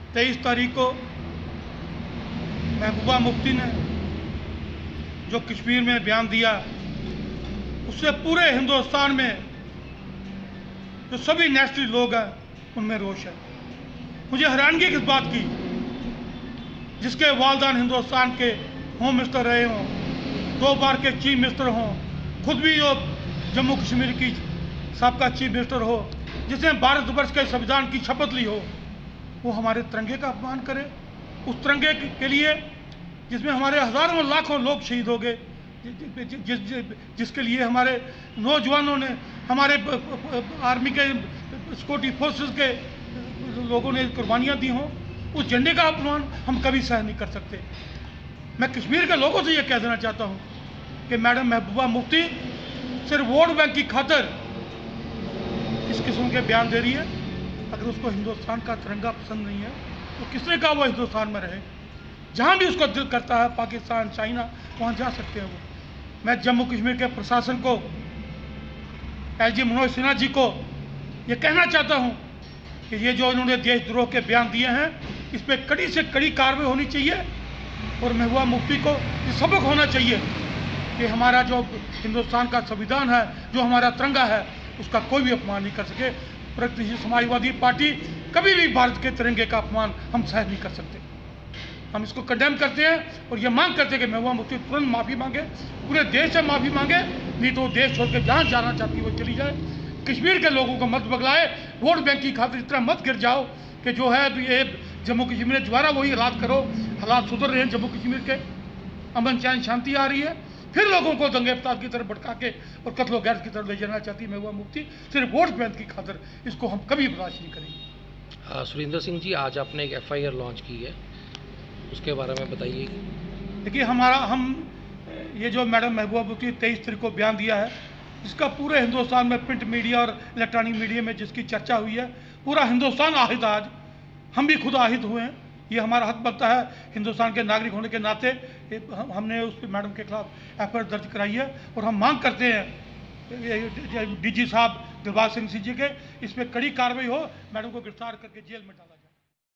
23 तारीख को महबूबा मुफ्ती ने जो कश्मीर में बयान दिया, उससे पूरे हिंदुस्तान में जो सभी नेशनली लोग हैं उनमें रोष है। मुझे हैरानगी किस बात की, जिसके वालिदैन हिंदुस्तान के होम मिनिस्टर रहे हों, 2 बार के चीफ मिनिस्टर हों, खुद भी जो जम्मू कश्मीर की साबका चीफ मिनिस्टर हो, जिसने भारतवर्ष के संविधान की शपथ ली हो, वो हमारे तिरंगे का अपमान करे। उस तिरंगे के लिए जिसमें हमारे हज़ारों लाखों लोग शहीद हो गए, जिसके लिए हमारे नौजवानों ने, हमारे आर्मी के सिक्योरिटी फोर्सेस के लोगों ने कुर्बानियाँ दी हों, उस झंडे का अपमान हम कभी सहन नहीं कर सकते। मैं कश्मीर के लोगों से ये कह देना चाहता हूँ कि मैडम महबूबा मुफ्ती सिर्फ वोट बैंक की खातिर इस किस्म के बयान दे रही है। अगर उसको हिंदुस्तान का तिरंगा पसंद नहीं है तो किसने कहा वो हिंदुस्तान में रहे? जहाँ भी उसको दिल करता है, पाकिस्तान, चाइना, वहाँ जा सकते हैं वो। मैं जम्मू कश्मीर के प्रशासन को, एलजी मनोज सिन्हा जी को ये कहना चाहता हूँ कि ये जो इन्होंने देशद्रोह के बयान दिए हैं, इस पर कड़ी से कड़ी कार्रवाई होनी चाहिए और महबूबा मुफ्ती को ये सबक होना चाहिए कि हमारा जो हिंदुस्तान का संविधान है, जो हमारा तिरंगा है, उसका कोई भी अपमान नहीं कर सके। प्रगतिशील समाजवादी पार्टी कभी भी भारत के तिरंगे का अपमान हम सहन नहीं कर सकते। हम इसको कंडेम करते हैं और ये मांग करते हैं कि महबूबा मुफ्ती तुरंत माफ़ी मांगे, पूरे देश से माफ़ी मांगे, नहीं तो देश छोड़ के जहाँ जाना चाहती है वो चली जाए। कश्मीर के लोगों को मत बगलाए, वोट बैंक की खातिर इतना मत गिर जाओ कि जो है ये जम्मू कश्मीर में दोबारा वही हालात करो। हालात सुधर रहे हैं जम्मू कश्मीर के, अमन चैन शांति आ रही है, फिर लोगों को दंगे फसाद की तरफ भटका के और कत्ल गैर की तरफ ले जाना चाहती है महबूबा मुफ्ती, सिर्फ वोट बैंक की खातिर। इसको हम कभी बर्दाश्त नहीं करेंगे। सुरेंद्र सिंह जी, आज आपने एक FIR लॉन्च की है, उसके बारे में बताइए। देखिए, ये जो मैडम महबूबा मुफ्ती 23 तारीख को बयान दिया है, इसका पूरे हिंदुस्तान में प्रिंट मीडिया और इलेक्ट्रॉनिक मीडिया में जिसकी चर्चा हुई है, पूरा हिंदुस्तान আহিत है। आज हम भी खुद আহিत हुए हैं। ये हमारा हक बनता है हिंदुस्तान के नागरिक होने के नाते। हमने उस मैडम के खिलाफ FIR दर्ज कराई है और हम मांग करते हैं DG साहब दिलबाग सिंह जी के, इस पर कड़ी कार्रवाई हो, मैडम को गिरफ्तार करके जेल में डाला।